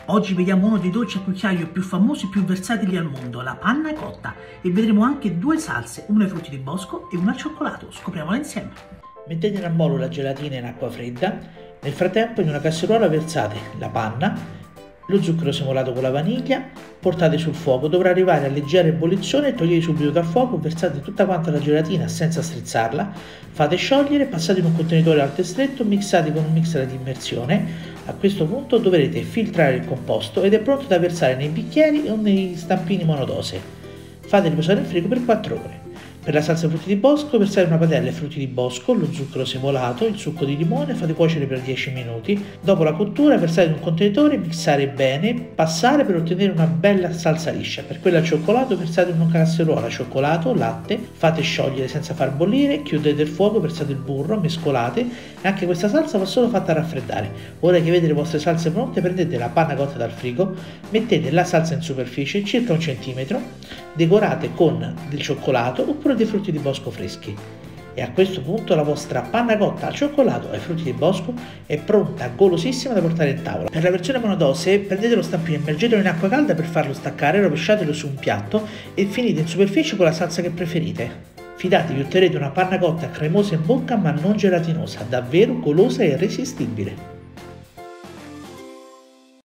Oggi vediamo uno dei dolci a cucchiaio più famosi e più versatili al mondo, la panna cotta, e vedremo anche due salse, una ai frutti di bosco e una al cioccolato. Scopriamola insieme. Mettete in ammollo la gelatina in acqua fredda, nel frattempo in una casseruola versate la panna, lo zucchero semolato con la vaniglia, portate sul fuoco, dovrà arrivare a leggera ebollizione e togliete subito dal fuoco, versate tutta quanta la gelatina senza strizzarla, fate sciogliere, passate in un contenitore alto e stretto, mixate con un mixer di immersione. A questo punto dovrete filtrare il composto ed è pronto da versare nei bicchieri o nei stampini monodose. Fate riposare in frigo per 4 ore. Per la salsa frutti di bosco versate una padella ai frutti di bosco, lo zucchero semolato, il succo di limone e fate cuocere per 10 minuti. Dopo la cottura versate in un contenitore, mixare bene, passare per ottenere una bella salsa liscia. Per quella al cioccolato versate in una casseruola cioccolato, latte, fate sciogliere senza far bollire, chiudete il fuoco, versate il burro, mescolate e anche questa salsa va solo fatta raffreddare. Ora che avete le vostre salse pronte prendete la panna cotta dal frigo, mettete la salsa in superficie circa 1 centimetro, decorate con del cioccolato oppure dei frutti di bosco freschi. E a questo punto la vostra panna cotta al cioccolato e ai frutti di bosco è pronta, golosissima da portare in tavola. Per la versione monodose prendete lo stampino, immergetelo in acqua calda per farlo staccare, rovesciatelo su un piatto e finite in superficie con la salsa che preferite. Fidatevi, otterrete una panna cotta cremosa in bocca ma non gelatinosa, davvero golosa e irresistibile.